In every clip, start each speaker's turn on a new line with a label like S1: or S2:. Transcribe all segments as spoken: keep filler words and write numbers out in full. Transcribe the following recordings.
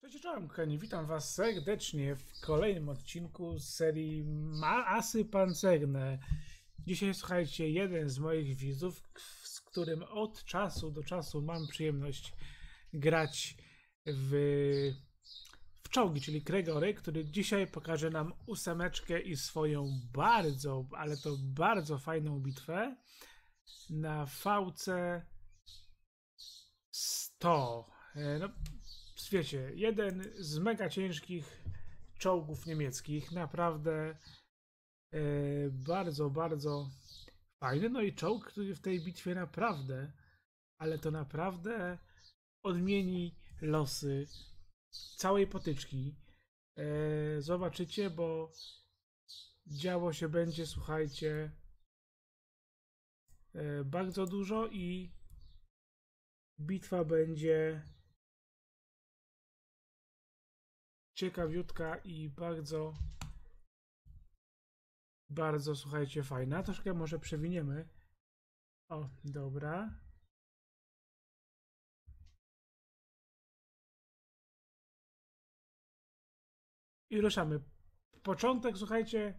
S1: Cześć, czołem kochani, witam was serdecznie w kolejnym odcinku z serii Ma Asy Pancerne. Dzisiaj słuchajcie, jeden z moich widzów, z którym od czasu do czasu mam przyjemność grać w, w czołgi, czyli Kregory, który dzisiaj pokaże nam ósemeczkę i swoją bardzo, ale to bardzo fajną bitwę na V C sto. No, wiecie, jeden z mega ciężkich czołgów niemieckich, naprawdę e, bardzo, bardzo fajny. No i czołg, który w tej bitwie naprawdę, ale to naprawdę odmieni losy całej potyczki. E, zobaczycie, bo działo się będzie, słuchajcie, e, bardzo dużo i bitwa będzie ciekawiutka i bardzo, bardzo, słuchajcie, fajna. Troszkę może przewiniemy. O, dobra. I ruszamy. Początek, słuchajcie,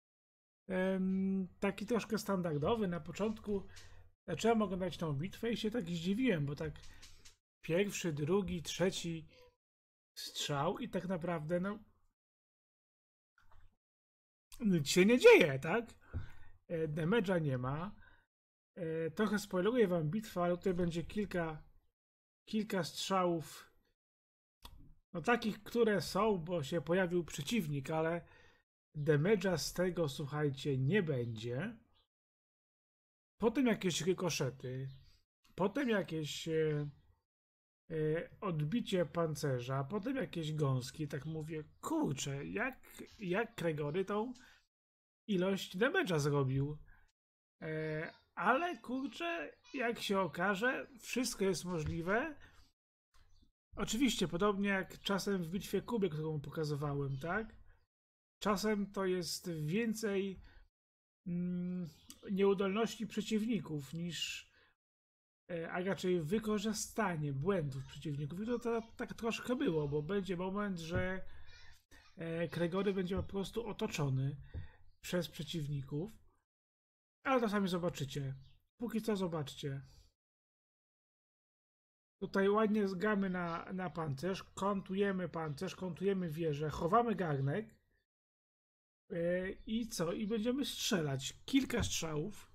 S1: taki troszkę standardowy. Na początku zacząłem oglądać tą bitwę i się tak zdziwiłem, bo tak pierwszy, drugi, trzeci strzał i tak naprawdę, no, nic się nie dzieje, tak? Damage'a nie ma. Trochę spoiluję wam bitwę, ale tutaj będzie kilka, kilka strzałów, no takich, które są, bo się pojawił przeciwnik, ale damage'a z tego, słuchajcie, nie będzie. Potem jakieś rykoszety, potem jakieś e, e, odbicie pancerza, potem jakieś gąski. Tak mówię, kurczę, jak, jak Kregory tą ilość damage'a zrobił. E, ale kurczę, jak się okaże, wszystko jest możliwe. Oczywiście, podobnie jak czasem w bitwie Kuby, którą pokazywałem, tak? Czasem to jest więcej mm, nieudolności przeciwników niż, e, a raczej wykorzystanie błędów przeciwników. I to, to tak troszkę było, bo będzie moment, że e, Kregory będzie po prostu otoczony przez przeciwników. Ale to sami zobaczycie. Póki co zobaczcie. Tutaj ładnie zgamy na, na pancerz, kontujemy pancerz, kontujemy wieżę, chowamy garnek. I co? I będziemy strzelać. Kilka strzałów.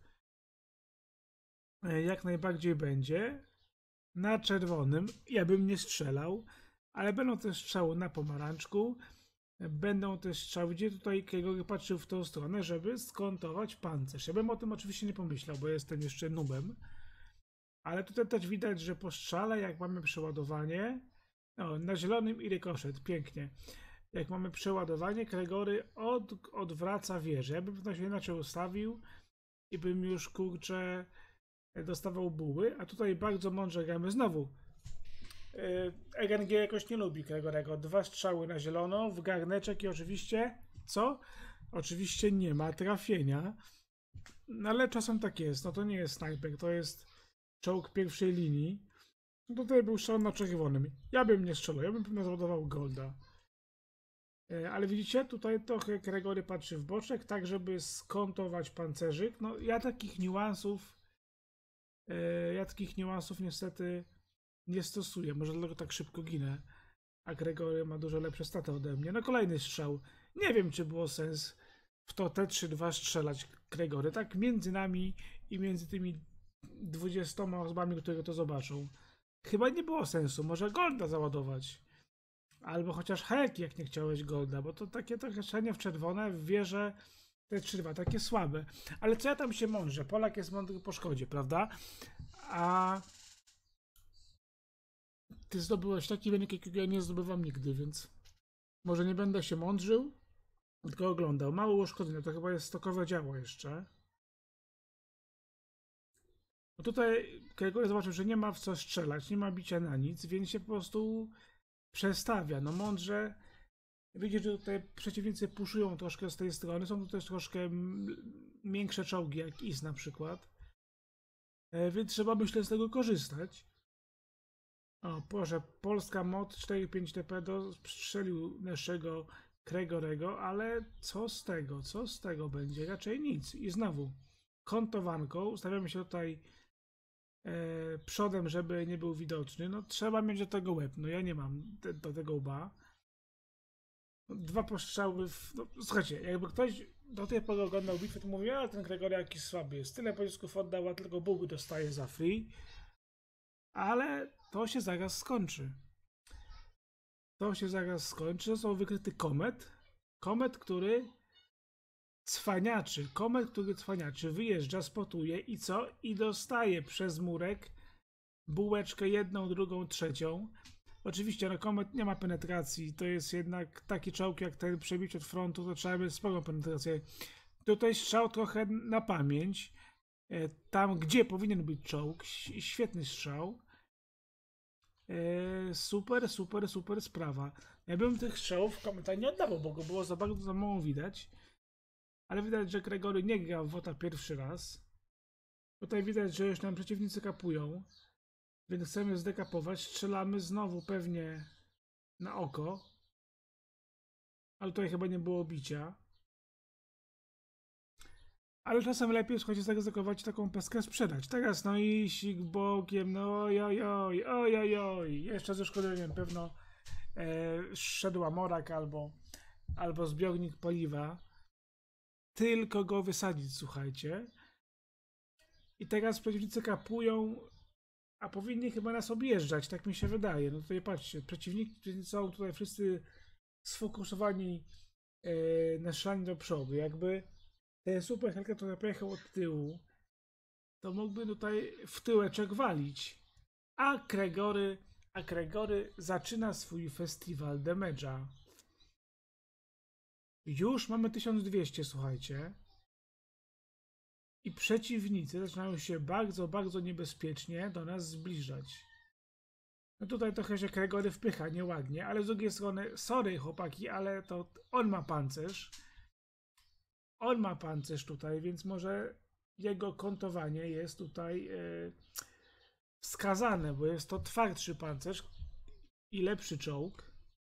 S1: Jak najbardziej będzie. Na czerwonym. Ja bym nie strzelał. Ale będą też strzały na pomarańczku. Będą też strzały, gdzie tutaj Gregory patrzył w tą stronę, żeby skontować pancerz. Ja bym o tym oczywiście nie pomyślał, bo jestem jeszcze nubem. Ale tutaj też widać, że po strzale, jak mamy przeładowanie, no, na zielonym i rykoszet, pięknie. Jak mamy przeładowanie, Gregory od, odwraca wieżę. Ja bym to się inaczej ustawił i bym już, kurczę, dostawał buły, a tutaj bardzo mądrze gramy znowu. E G N G jakoś nie lubi Gregorego. Dwa strzały na zielono, w garneczek i oczywiście, co? Oczywiście nie ma trafienia. No ale czasem tak jest, no to nie jest snajper, to jest czołg pierwszej linii. No tutaj był strzał na czerwonym. Ja bym nie strzelał, ja bym pewnie załadował Golda. Ale widzicie, tutaj trochę Gregory patrzy w boczek, tak żeby skontować pancerzyk. No ja takich niuansów, ja takich niuansów niestety nie stosuję. Może dlatego tak szybko ginę. A Gregory ma dużo lepsze staty ode mnie. No kolejny strzał. Nie wiem, czy było sens w to T trzy dwa strzelać Gregory. Tak między nami i między tymi dwudziestoma osobami, które to zobaczą. Chyba nie było sensu. Może Golda załadować. Albo chociaż heki, jak nie chciałeś Golda, bo to takie trochę strzelenie w czerwone w wieże T trzy dwa, takie słabe. Ale co ja tam się mądrze? Polak jest mądry po szkodzie, prawda? A ty zdobyłeś taki wynik, jakiego ja nie zdobywam nigdy, więc może nie będę się mądrzył, tylko oglądał. Mało uszkodzenia, to chyba jest stokowe działo jeszcze. No tutaj Gregory zobaczył, że nie ma w co strzelać, nie ma bicia na nic, więc się po prostu przestawia. No mądrze. Widzicie, że tutaj przeciwnicy puszują troszkę z tej strony. Są tu też troszkę większe czołgi, jak Is na przykład. Więc trzeba, myślę, z tego korzystać. O, proszę, Polska mod cztery pięć T P strzelił naszego Gregorego, ale co z tego? Co z tego będzie? Raczej nic. I znowu kontowanką ustawiamy się tutaj e, przodem, żeby nie był widoczny. No trzeba mieć do tego łeb. No ja nie mam te, do tego łba. Dwa postrzały. W, no, słuchajcie, jakby ktoś do tej pory oglądał bitwę, to mówi, a ten Gregory jakiś słaby jest. Tyle pocisków oddał, a tylko bułby dostaje za free. Ale to się zaraz skończy. To się zaraz skończy. Został wykryty komet. Komet, który cwaniaczy. Komet, który cwaniaczy. Wyjeżdża, spotuje i co? I dostaje przez murek bułeczkę jedną, drugą, trzecią. Oczywiście no, komet nie ma penetracji. To jest jednak taki czołg jak ten przebić od frontu, to trzeba mieć sporą penetrację. Tutaj strzał trochę na pamięć. Tam, gdzie powinien być czołg. Świetny strzał. Eee, super, super, super sprawa. Ja bym tych strzałów w komentarzach nie oddawał, bo go było za bardzo za mało widać. Ale widać, że Gregory nie gra w WOTA pierwszy raz. Tutaj widać, że już nam przeciwnicy kapują. Więc chcemy zdekapować. Strzelamy znowu pewnie na oko. Ale tutaj chyba nie było bicia. Ale czasem lepiej, słuchajcie, zaryzykować taką peskę sprzedać. Teraz no i sik bokiem, no ojojoj, ojojoj. Jeszcze ze szkoleniem pewno e, szedł amorak albo, albo zbiornik paliwa. Tylko go wysadzić, słuchajcie. I teraz przeciwnicy kapują, a powinni chyba nas objeżdżać, tak mi się wydaje. No tutaj patrzcie, przeciwnicy są tutaj wszyscy sfokusowani e, na szlanie do przodu. Jakby ten super Helka, który pojechał od tyłu, to mógłby tutaj w tyłeczek walić. A Gregory, a Gregory zaczyna swój festiwal damage'a. Już mamy tysiąc dwieście, słuchajcie. I przeciwnicy zaczynają się bardzo, bardzo niebezpiecznie do nas zbliżać. No tutaj trochę się Gregory wpycha nieładnie, ale z drugiej strony, sorry chłopaki, ale to on ma pancerz. On ma pancerz tutaj, więc może jego kontowanie jest tutaj yy, wskazane, bo jest to twardszy pancerz i lepszy czołg.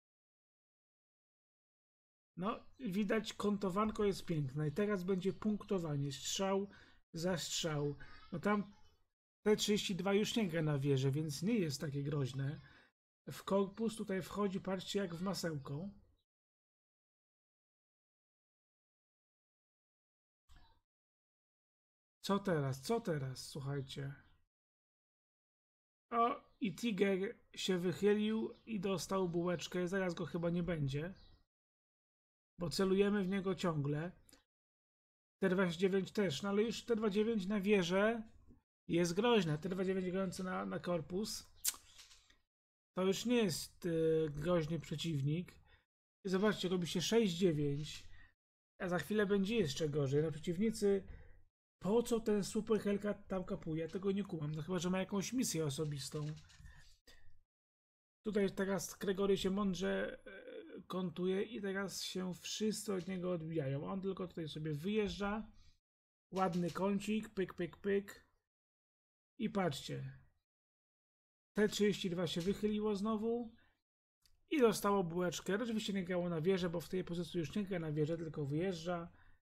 S1: No, widać, kontowanko jest piękne i teraz będzie punktowanie, strzał za strzał. No tam T trzydzieści dwa już nie gra na wieżę, więc nie jest takie groźne. W korpus tutaj wchodzi, patrzcie, jak w masełko. Co teraz? Co teraz? Słuchajcie. O, i Tiger się wychylił i dostał bułeczkę. Zaraz go chyba nie będzie. Bo celujemy w niego ciągle. T dwadzieścia dziewięć też, no ale już T dwadzieścia dziewięć na wieżę jest groźne. T dwadzieścia dziewięć grający na, na korpus to już nie jest yy, groźny przeciwnik. I zobaczcie, robi się sześć dziewięć, a za chwilę będzie jeszcze gorzej. No przeciwnicy, po co ten super Helka tam kapuje? Tego nie kumam. No chyba, że ma jakąś misję osobistą. Tutaj teraz Gregory się mądrze kontuje i teraz się wszyscy od niego odbijają. On tylko tutaj sobie wyjeżdża. Ładny kącik, pyk, pyk, pyk. I patrzcie. T trzydzieści dwa się wychyliło znowu. I dostało bułeczkę. Oczywiście nie grało na wieżę, bo w tej pozycji już nie gra na wieżę, tylko wyjeżdża.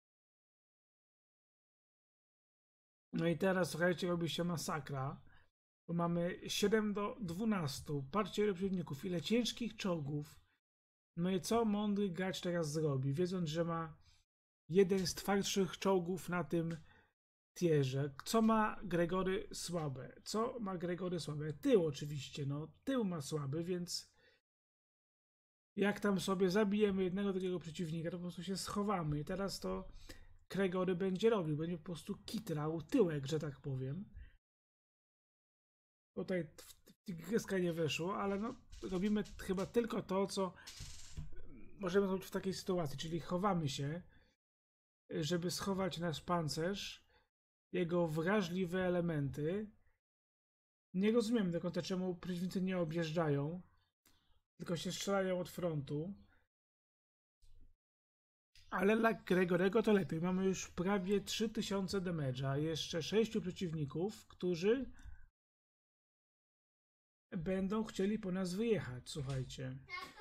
S1: No i teraz, słuchajcie, robi się masakra. Bo mamy siedem do dwunastu. Patrzcie, ile przeciwników, ile ciężkich czołgów. No i co mądry gracz teraz zrobi, wiedząc, że ma jeden z twardszych czołgów na tym tierze. Co ma Gregory słabe? Co ma Gregory słabe? Tył oczywiście, no tył ma słaby, więc jak tam sobie zabijemy jednego takiego przeciwnika, to po prostu się schowamy. I teraz to Gregory będzie robił, będzie po prostu kitrał tyłek, że tak powiem. Tutaj w Tigryska nie weszło, ale no robimy chyba tylko to, co możemy zrobić w takiej sytuacji, czyli chowamy się, żeby schować nasz pancerz, jego wrażliwe elementy. Nie rozumiem do końca, czemu przeciwnicy nie objeżdżają, tylko się strzelają od frontu. Ale dla Gregorego to lepiej. Mamy już prawie trzy tysiące damage'a, jeszcze sześciu przeciwników, którzy będą chcieli po nas wyjechać, słuchajcie.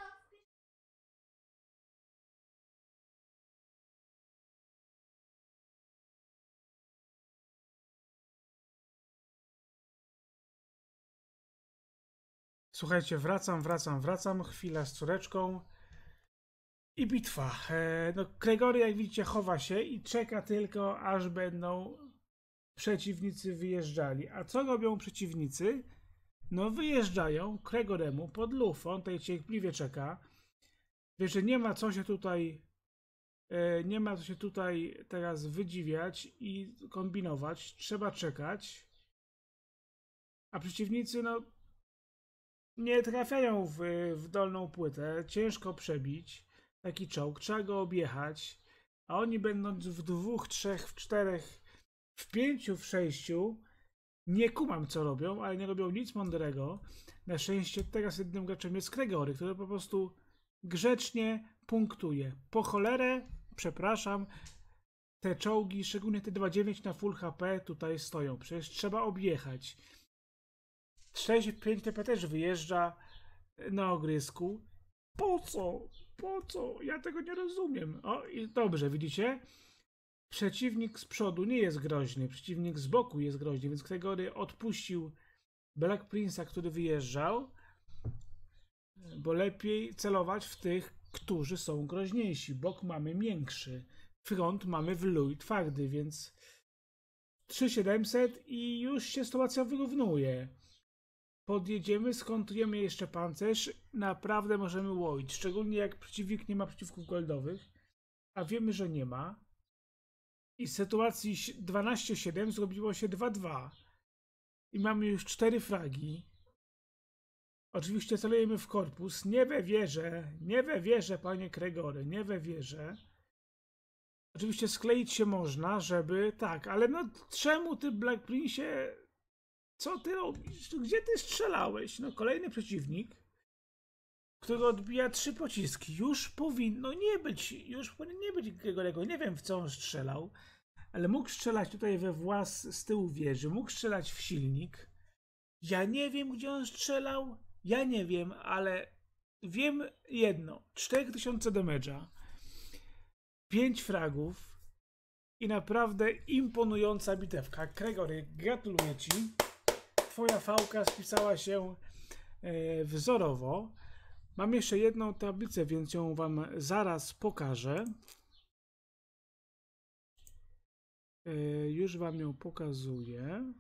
S1: Słuchajcie, wracam, wracam, wracam, chwila z córeczką i bitwa. E, no, Gregory, jak widzicie, chowa się i czeka tylko, aż będą przeciwnicy wyjeżdżali. A co robią przeciwnicy? No wyjeżdżają Gregoremu pod lufą, on tutaj cierpliwie czeka. Wiesz, że nie ma co się tutaj e, nie ma co się tutaj teraz wydziwiać i kombinować. Trzeba czekać. A przeciwnicy, no nie trafiają w, w dolną płytę, ciężko przebić taki czołg, trzeba go objechać, a oni będąc w dwóch, trzech, w czterech, w pięciu, w sześciu, nie kumam co robią, ale nie robią nic mądrego. Na szczęście teraz jednym graczem jest Gregory, który po prostu grzecznie punktuje. Po cholerę, przepraszam, te czołgi, szczególnie te dwa dziewięć na full H P tutaj stoją, przecież trzeba objechać. sześć pięć T P też wyjeżdża na ogrysku. Po co? Po co? Ja tego nie rozumiem. O, i dobrze, widzicie? Przeciwnik z przodu nie jest groźny, przeciwnik z boku jest groźny, więc Gregory odpuścił Black Prince'a, który wyjeżdżał, bo lepiej celować w tych, którzy są groźniejsi. Bok mamy miększy, front mamy w luj twardy, więc trzy tysiące siedemset i już się sytuacja wyrównuje. Podjedziemy, skontrujemy jeszcze pancerz, naprawdę możemy łoić, szczególnie jak przeciwnik nie ma przeciwków goldowych, a wiemy, że nie ma. I z sytuacji dwanaście siedem zrobiło się dwa dwa. I mamy już cztery fragi. Oczywiście celujemy w korpus, nie we wieżę, nie we wieżę, panie Gregory, nie we wieżę. Oczywiście skleić się można, żeby... Tak, ale no czemu ty, Black Prince, co ty robisz? Gdzie ty strzelałeś? No kolejny przeciwnik, który odbija trzy pociski. Już powinno nie być, już powinien nie być Gregorego. Nie wiem, w co on strzelał, ale mógł strzelać tutaj we włas z tyłu wieży, mógł strzelać w silnik. Ja nie wiem, gdzie on strzelał, ja nie wiem, ale wiem jedno. cztery tysiące damage'a, pięć fragów i naprawdę imponująca bitewka. Gregory, gratuluję ci. Twoja fałka spisała się e, wzorowo. Mam jeszcze jedną tablicę, więc ją wam zaraz pokażę. E, już wam ją pokazuję.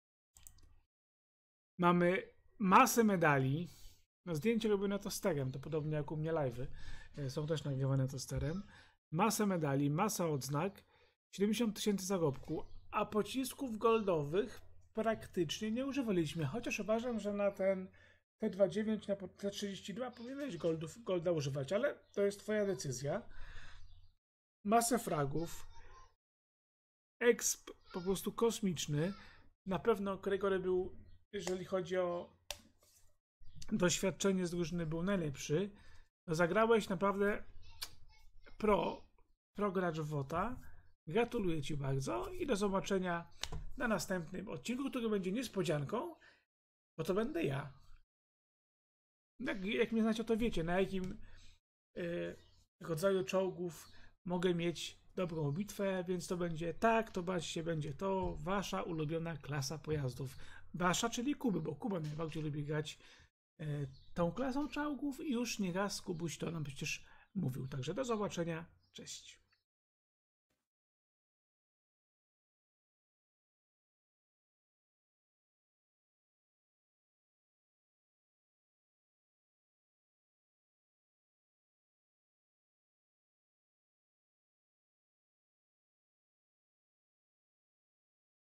S1: Mamy masę medali. No, zdjęcie robione tosterem, to podobnie jak u mnie live'y. E, są też nagrywane tosterem. Masę medali, masa odznak, siedemdziesiąt tysięcy zarobku, a pocisków goldowych praktycznie nie używaliśmy, chociaż uważam, że na ten T dwadzieścia dziewięć, na T trzydzieści dwa powinieneś goldów, golda używać, ale to jest twoja decyzja. Masę fragów, exp po prostu kosmiczny. Na pewno Gregory był, jeżeli chodzi o doświadczenie z drużyny, był najlepszy. No, zagrałeś naprawdę pro, pro gracz w WOTA. Gratuluję ci bardzo i do zobaczenia na następnym odcinku, który będzie niespodzianką, bo to będę ja. Jak, jak mnie znacie, to wiecie, na jakim y, rodzaju czołgów mogę mieć dobrą bitwę, więc to będzie tak, to baczcie, będzie to wasza ulubiona klasa pojazdów. Wasza, czyli Kuby, bo Kuba najbardziej lubi grać y, tą klasą czołgów i już nieraz Kubuś to nam przecież mówił. Także do zobaczenia, cześć.